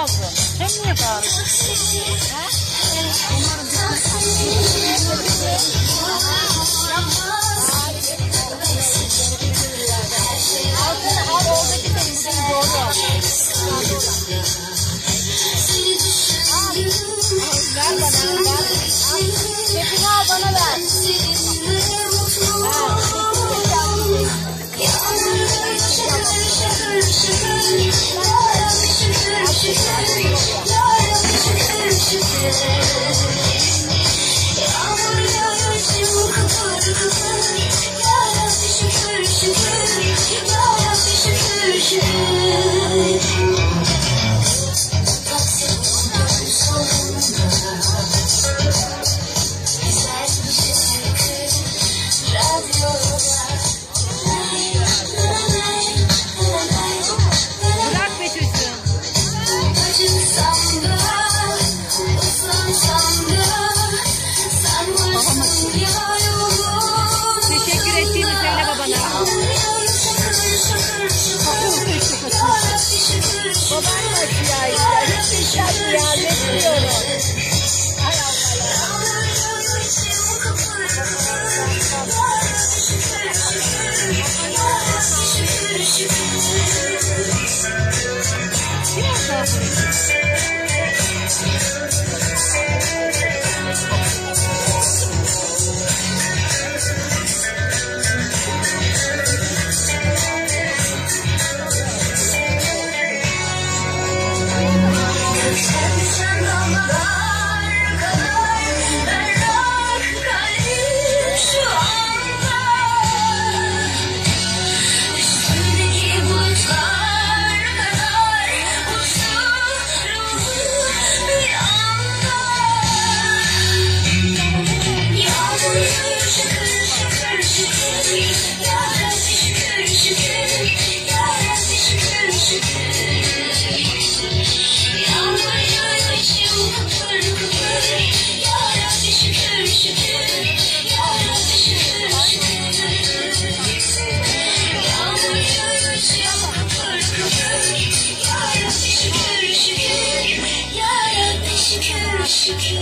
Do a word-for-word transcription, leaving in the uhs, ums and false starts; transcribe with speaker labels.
Speaker 1: kızım. Sen niye bağırıyorsun? Ha? Umarım altını al, oradaki senin bugün doğru al. Ver bana, ver. Çekini al, bana ver. Teşekkür ettiğini söyle babana. Baban nasıl ya? Hiç işler ya, bekliyorum. Hay Allah ya. Şükür, şükür.